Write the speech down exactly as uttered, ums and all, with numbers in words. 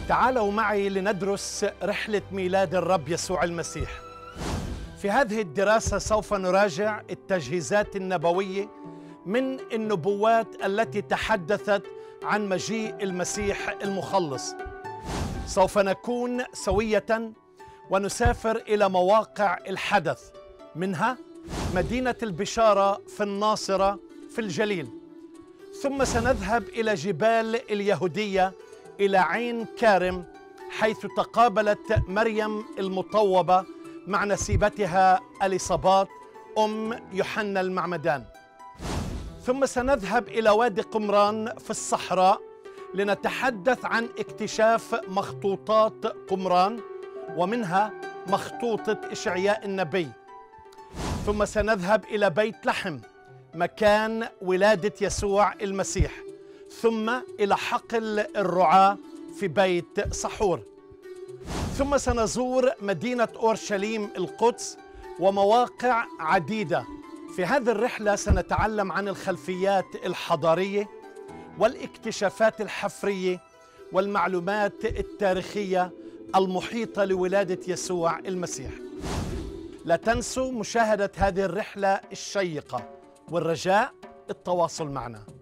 تعالوا معي لندرس رحلة ميلاد الرب يسوع المسيح. في هذه الدراسة سوف نراجع التجهيزات النبوية من النبوات التي تحدثت عن مجيء المسيح المخلص. سوف نكون سوية ونسافر إلى مواقع الحدث، منها مدينة البشارة في الناصرة في الجليل، ثم سنذهب إلى جبال اليهودية إلى عين كارم، حيث تقابلت مريم المطوبة مع نسيبتها اليصابات أم يوحنا المعمدان. ثم سنذهب إلى وادي قمران في الصحراء لنتحدث عن اكتشاف مخطوطات قمران، ومنها مخطوطة إشعياء النبي. ثم سنذهب إلى بيت لحم مكان ولادة يسوع المسيح، ثم إلى حقل الرعاة في بيت صحور. ثم سنزور مدينة أورشليم القدس ومواقع عديدة. في هذه الرحلة سنتعلم عن الخلفيات الحضارية والاكتشافات الحفرية والمعلومات التاريخية المحيطة لولادة يسوع المسيح. لا تنسوا مشاهدة هذه الرحلة الشيقة، والرجاء التواصل معنا.